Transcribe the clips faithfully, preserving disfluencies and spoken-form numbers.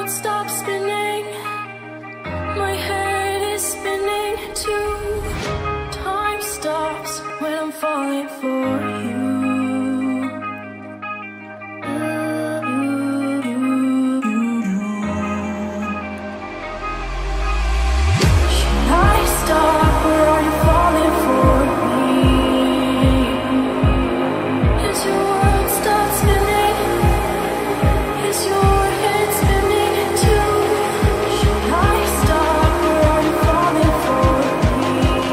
world stops spinning, my head is spinning too. Time stops when I'm falling for you. Should I stop or are you falling for me? Is your world stop spinning? Is your head spinning too? Should I stop or are you falling for me?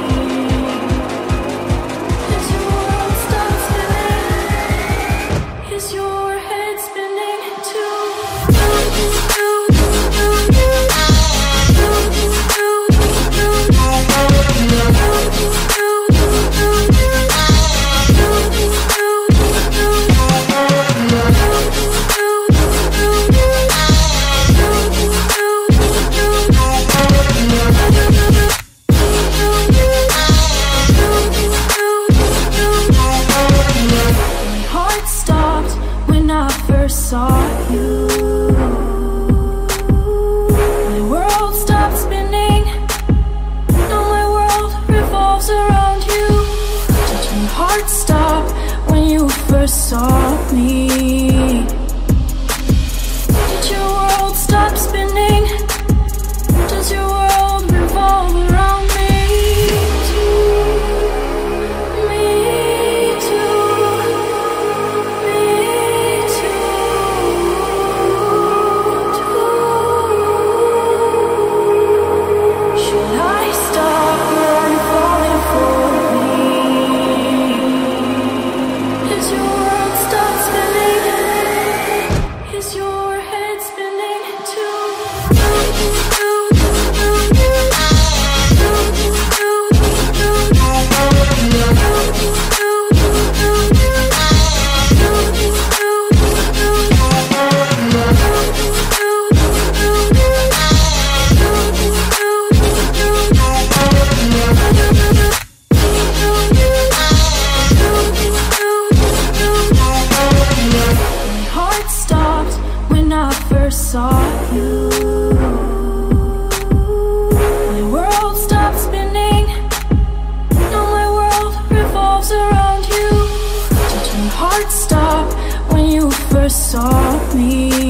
Is your world stop spinning? Is your head spinning too? Saw you. My world stopped spinning. Now my world revolves around you. Did your heart stop when you first saw me? Did your world stop spinning? Does your world revolve around me? Saw you. My world stopped spinning. Now my world revolves around you. Did your heart stop when you first saw me?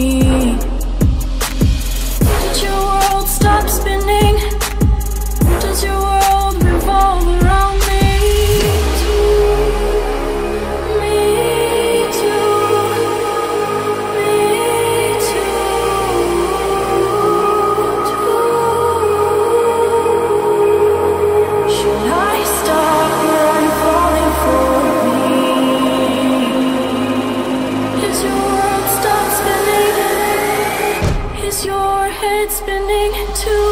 Did your world stop spinning? Does your world revolve around me? Spinning too.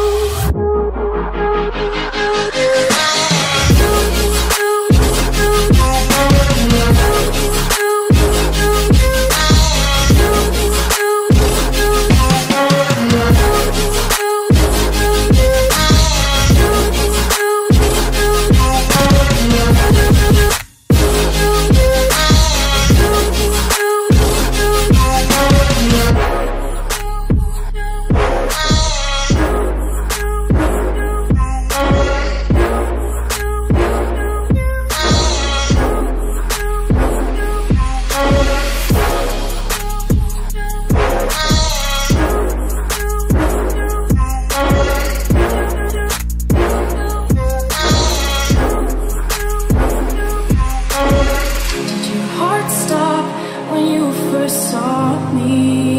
Saw me.